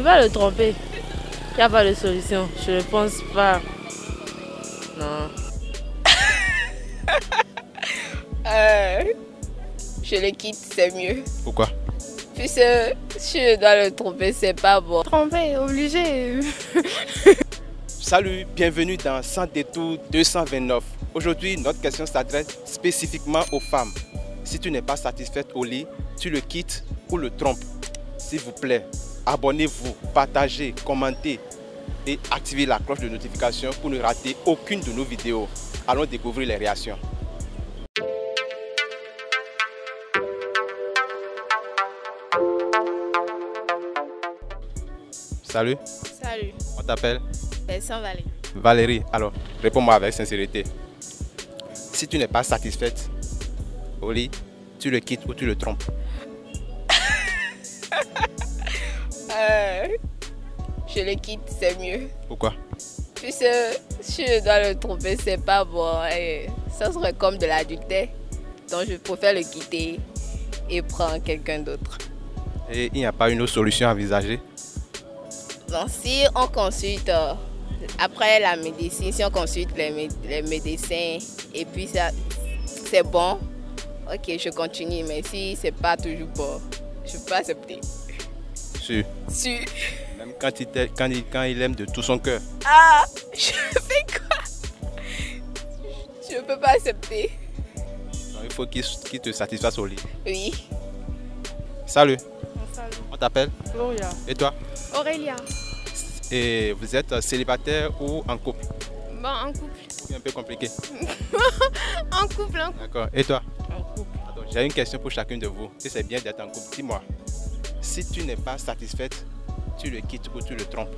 Tu vas le tromper. Il n'y a pas de solution. Je ne pense pas. Non. Je le quitte, c'est mieux. Pourquoi? Puisque si je dois le tromper, c'est pas bon. Tromper, obligé. Salut, bienvenue dans Sans Détour 229. Aujourd'hui, notre question s'adresse spécifiquement aux femmes. Si tu n'es pas satisfaite au lit, tu le quittes ou le trompes. S'il vous plaît, abonnez-vous, partagez, commentez et activez la cloche de notification pour ne rater aucune de nos vidéos. Allons découvrir les réactions. Salut, Salut, on t'appelle Vincent Valérie. Valérie. Alors, réponds-moi avec sincérité. Si tu n'es pas satisfaite au lit, tu le quittes ou tu le trompes. Je le quitte, c'est mieux. Pourquoi? Puisque si je dois le tromper, c'est pas bon. Et ça serait comme de l'adultère. Donc je préfère le quitter et prendre quelqu'un d'autre. Et il n'y a pas une autre solution envisagée? Donc si on consulte, après la médecine, si on consulte les médecins et puis ça c'est bon, ok, je continue. Mais si c'est pas toujours bon, je peux pas accepter. Sûr. Sûr. Même quand il aime de tout son cœur. Ah, je fais quoi? Je peux pas accepter. Donc, il faut qu'il te satisfasse au lit. Oui. Salut, Salut. on t'appelle? Gloria. Et toi? Aurélia. Et vous êtes célibataire ou en couple? Bon, en couple. Ou un peu compliqué? En couple, en couple. D'accord. Et toi? En couple. Alors, j'ai une question pour chacune de vous. Si c'est bien d'être en couple, dis-moi. Si tu n'es pas satisfaite, tu le quittes ou tu le trompes?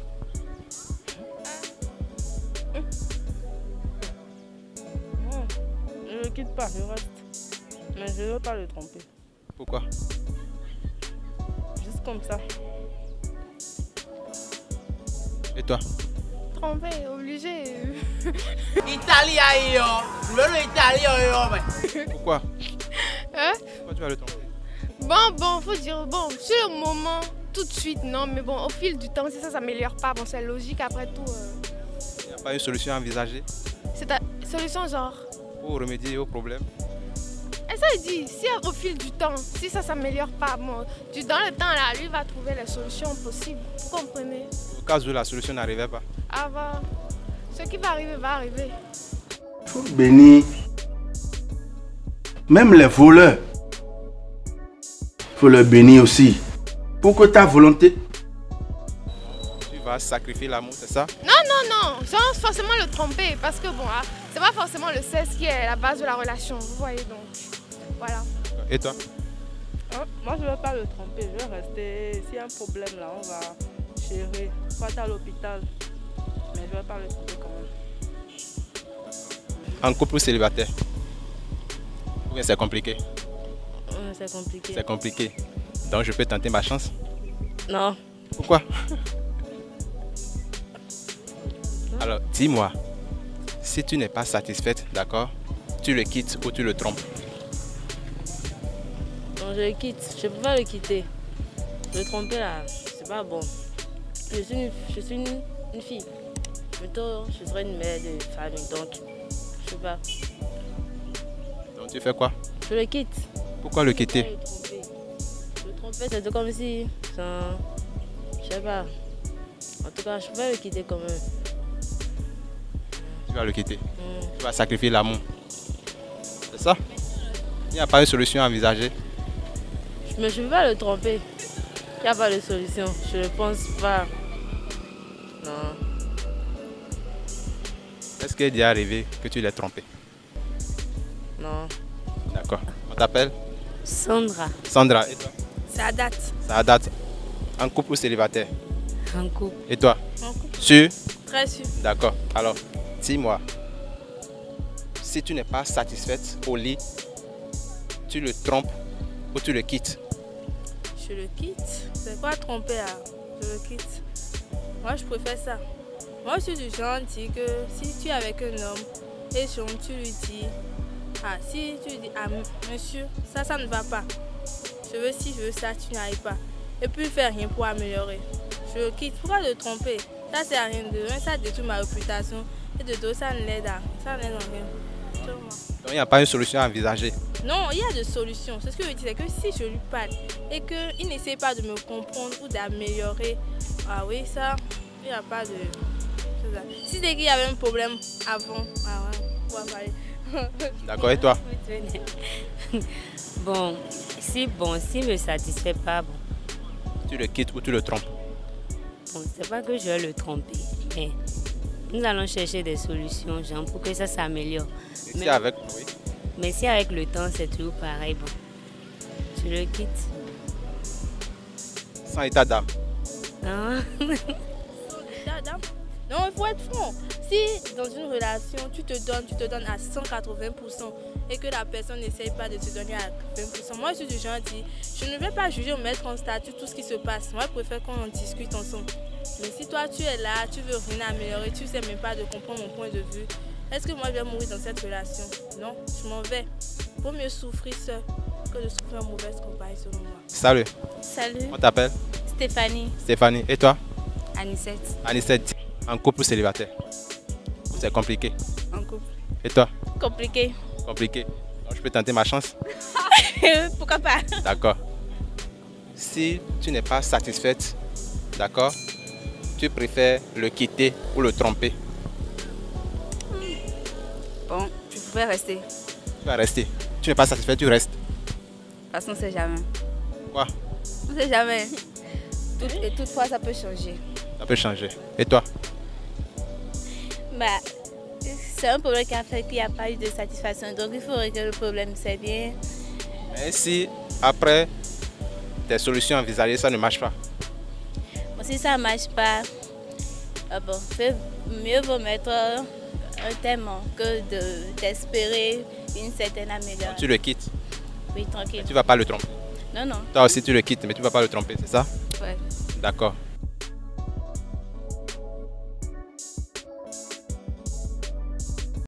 Non, je ne le quitte pas, je reste. Mais je ne veux pas le tromper. Pourquoi? Juste comme ça. Et toi? Tromper, obligé. Pourquoi? Hein? Pourquoi tu vas le tromper? Bon, faut dire, bon, sur le moment, tout de suite, non, mais bon, au fil du temps, si ça s'améliore pas, bon, c'est logique après tout. Il n'y a pas une solution envisagée C'est ta solution, genre. pour remédier au problème? Et ça, il dit, si au fil du temps, si ça s'améliore pas, bon, dans le temps, là, lui va trouver les solutions possibles. Vous comprenez? Au cas où la solution n'arrivait pas. Ah bah, ce qui va arriver, va arriver. Il faut bénir même les voleurs. Il faut leur bénir aussi. Pour que ta volonté... Tu vas sacrifier l'amour, c'est ça? Non, sans forcément le tromper, parce que bon, c'est pas forcément le sexe qui est la base de la relation, vous voyez, donc, voilà. Et toi? Hein? Moi, je ne veux pas le tromper. Je vais rester. S'il y a un problème là, on va gérer. Soit à l'hôpital. Mais je ne vais pas le tromper quand même. En couple ou célibataire? Ou bien c'est compliqué? C'est compliqué. C'est compliqué. Donc je peux tenter ma chance? Non. Pourquoi? Alors, dis-moi, si tu n'es pas satisfaite, d'accord, tu le quittes ou tu le trompes? Non, je le quitte. Je ne peux pas le quitter. Le tromper là, c'est pas bon. Je suis une fille. Plutôt, je serais une mère de famille. Donc, je sais pas. Donc tu fais quoi? Je le quitte. Pourquoi le Je peux quitter? pas le tromper. Le tromper, c'est comme si. Je sais pas. En tout cas, je peux pas le quitter quand même. Tu vas le quitter. Tu vas sacrifier l'amour. C'est ça? Il n'y a pas une solution envisagée? Mais je ne peux pas le tromper. Il n'y a pas de solution. Je ne pense pas. Non. Est-ce qu'il est déjà arrivé que tu l'aies trompé? Non. D'accord. On t'appelle? Sandra. Sandra. Et toi? Ça date. Ça date. En couple ou célibataire? En couple. Et toi? En couple. Sûr? Très sûr. D'accord. Alors, dis-moi, si tu n'es pas satisfaite au lit, tu le trompes ou tu le quittes? Je le quitte. C'est quoi tromper là? Je le quitte. Moi, je préfère ça. Moi, je suis du genre dit que si tu es avec un homme et tu lui dis, si tu lui dis, monsieur, ça ne va pas. Je veux ci, je veux ça, tu n'y arrives pas. Et puis, faire rien pour améliorer. je le quitte. Pourquoi le tromper? Ça c'est à rien de rien, ça détruit ma réputation. Et de deux, ça ne l'aide à rien. Donc il n'y a pas une solution à envisager. Non, il y a des solutions. C'est ce que je dis, c'est que si je lui parle et qu'il n'essaie pas de me comprendre ou d'améliorer, ah oui, ça, il n'y a pas de... Si c'est qu'il y avait un problème avant, ah ouais, on va parler. D'accord, et toi? Bon, s'il ne me satisfait pas, bon. Tu le quittes ou tu le trompes? Bon, c'est pas que je vais le tromper, mais nous allons chercher des solutions, genre, pour que ça s'améliore. Mais avec, oui. Mais si avec le temps c'est toujours pareil, bon, tu le quittes. Sans état d'âme. Hein? Non, il faut être franc. Si dans une relation, tu te donnes à 180% et que la personne n'essaye pas de te donner à 20%, moi je suis du genre à dire, je ne vais pas juger ou mettre en statut tout ce qui se passe. Moi je préfère qu'on en discute ensemble. Mais si toi tu es là, tu veux rien améliorer, tu ne sais même pas de comprendre mon point de vue, est-ce que moi je vais mourir dans cette relation? Non, je m'en vais. Il vaut mieux souffrir seul que de souffrir en mauvaise compagnie selon moi. Salut. Salut. On t'appelle? Stéphanie. Stéphanie. Et toi? Anicette. Anicette. En couple ou célibataire? C'est compliqué. En couple. Et toi? Compliqué. Compliqué. Donc, je peux tenter ma chance? Pourquoi pas? D'accord. Si tu n'es pas satisfaite, d'accord, tu préfères le quitter ou le tromper? Bon, je pouvais rester. Tu vas rester. Tu n'es pas satisfaite, tu restes. De toute façon, on ne sait jamais. Quoi? On ne sait jamais. Et toutefois, ça peut changer. Ça peut changer. Et toi? Bah, c'est un problème qui a fait qu'il n'y a pas eu de satisfaction. Donc, il faut régler le problème, c'est bien. Mais si après tes solutions envisagées, ça ne marche pas? Bon, si ça ne marche pas, bon, mieux vaut mettre un terme que d'espérer une certaine amélioration. Donc, tu le quittes? Oui, tranquille. Mais tu ne vas pas le tromper? Non, non. Toi aussi, tu le quittes, mais tu ne vas pas le tromper, c'est ça? Ouais. D'accord.